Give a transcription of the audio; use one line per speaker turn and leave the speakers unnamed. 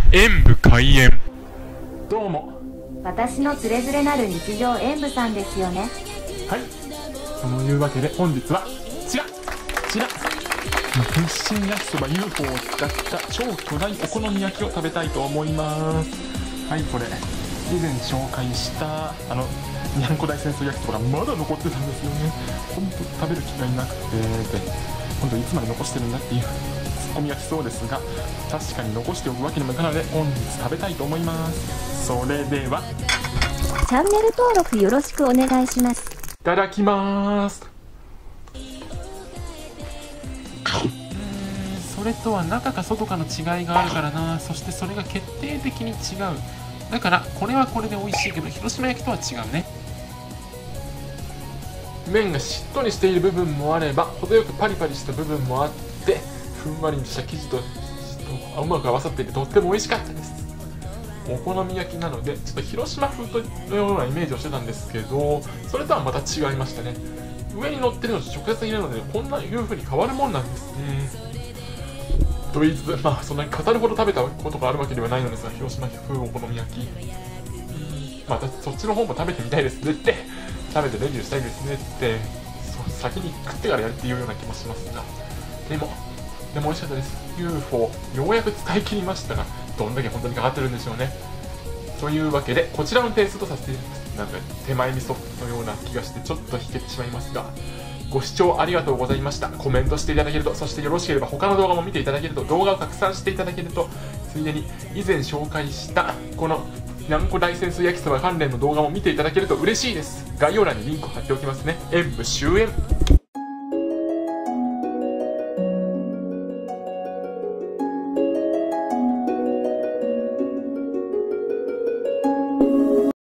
演武開演。どうも。
私のつれづれなる日常演武さんですよね。
はい、そのいうわけで本日はこちら日清焼きそば UFO を使った超巨大お好み焼きを食べたいと思います。はい、これ以前紹介したにゃんこ大戦争焼きそばがまだ残ってたんですよね。ほんと食べる機会なくて、で今度いつまで残してるんだっていうツッコミが来そうですが、確かに残しておくわけにもいかないので本日食べたいと思います。それでは
チャンネル登録よろしくお願いします。
いただきます。それとは中か外かの違いがあるからな。そしてそれが決定的に違う。だからこれはこれで美味しいけど広島焼きとは違うね。麺がしっとりしている部分もあれば程よくパリパリした部分もあって、ふんわりとした生地とうまく合わさっていてとっても美味しかったです。お好み焼きなのでちょっと広島風のようなイメージをしてたんですけど、それとはまた違いましたね。上に乗ってるのと直接入れるのでこんないう風に変わるもんなんですね。と言いつつ、そんなに語るほど食べたことがあるわけではないのですが、広島風お好み焼き、またそっちの方も食べてみたいですねって、食べてレビューしたいですねって、先に食ってからやるっていうような気もしますが、でも美味しかったです。 UFO ようやく使い切りましたが、どんだけ本当にかかってるんでしょうね。というわけでこちらの点数とさせていただきます。なんか手前味噌のような気がしてちょっと引けてしまいますが、ご視聴ありがとうございました。コメントしていただけると、そしてよろしければ他の動画も見ていただけると、動画を拡散していただけると、ついでに以前紹介したこのにゃんこ大戦争焼きそば関連の動画も見ていただけると嬉しいです。概要欄にリンクを貼っておきますね。演武終演。